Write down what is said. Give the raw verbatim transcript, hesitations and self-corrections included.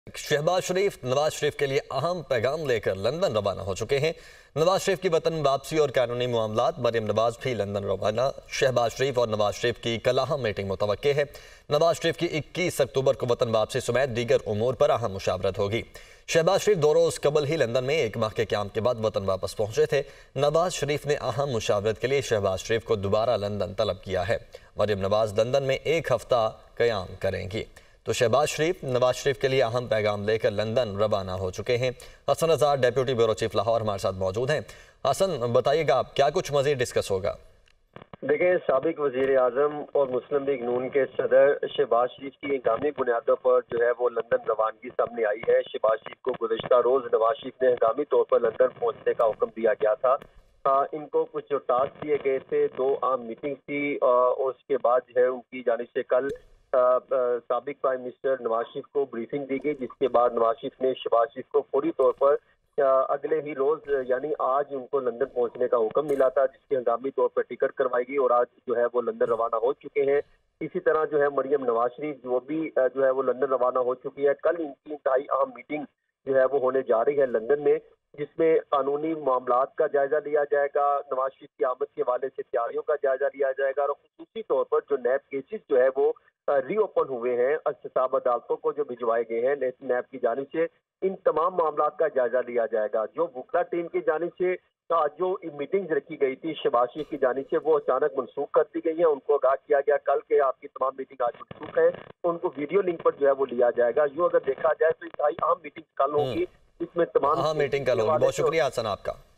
शहबाज शरीफ नवाज शरीफ के लिए अहम पैगाम लेकर लंदन रवाना हो चुके हैं। नवाज शरीफ की वतन वापसी और कानूनी मामलात, मरियम नवाज भी लंदन रवाना। शहबाज शरीफ और नवाज शरीफ की कल अहम मीटिंग मुतवक्के है। नवाज शरीफ की इक्कीस अक्टूबर को वतन वापसी समेत दीगर उमूर पर अहम मुशावरत होगी। शहबाज शरीफ दो रोज कबल ही लंदन में एक माह के क्याम के बाद वतन वापस पहुंचे थे। नवाज शरीफ ने अहम मुशावरत के लिए शहबाज शरीफ को दोबारा लंदन तलब किया है। मरियम नवाज लंदन में एक हफ्ता क्याम करेंगी। तो शहबाज शरीफ नवाज शरीफ के लिए अहम पैगाम लेकर लंदन रवाना हो चुके हैं। Hasan Azad deputy bureau chief Lahore हमारे साथ मौजूद हैं। हसन, बताइएगा आप क्या कुछ मजीद डिस्कस होगा? देखिए, साबिक वजीर आजम और मुस्लिम लीग नून के सदर शहबाज शरीफ की हंगामी बुनियादों पर जो है वो लंदन रवानगी सामने आई है। शहबाज शरीफ को गुज़श्ता रोज नवाज शरीफ ने हंगामी तौर पर लंदन पहुंचने का हुक्म दिया गया था। आ, इनको कुछ जो टास्क दिए गए थे, दो आम मीटिंग थी और उसके बाद जो है उनकी जानिब से कल साबिक प्राइम मिनिस्टर नवाज शरीफ को ब्रीफिंग दी गई, जिसके बाद नवाज शरीफ ने शहबाज शरीफ को फौरी तौर पर अगले ही रोज यानी आज उनको लंदन पहुंचने का हुक्म मिला था, जिसकी हंगामी तौर पर टिकट करवाई गई और आज जो है वो लंदन रवाना हो चुके हैं। इसी तरह जो है मरियम नवाज शरीफ वो भी जो है वो लंदन रवाना हो चुकी है। कल इनकी इंतहाई अहम मीटिंग जो है वो होने जा रही है लंदन में, जिसमें कानूनी मामलात का जायजा लिया जाएगा, नवाज शरीफ की आमद के हवाले से तैयारियों का जायजा लिया जाएगा और खुसूसी तौर पर जो नैब केसेस जो है वो रीओपन हुए हैं, अहतसाब अदालतों को जो भिजवाए गए हैं नैब की जानिब से, इन तमाम मामलात का जायजा लिया जाएगा। जो वुकला टीम की जानिब से जो मीटिंग्स रखी गई थी शहबाज शरीफ की जानिब से, वो अचानक मनसूख कर दी गई है। उनको आगाह किया गया कल के आपकी तमाम मीटिंग आज मनसूख है, तो उनको वीडियो लिंक पर जो है वो लिया जाएगा। यूँ अगर देखा जाए तो इंतहाई अहम मीटिंग कल होगी, इसमें तमाम मीटिंग कल होगी। बहुत शुक्रिया हसन आपका।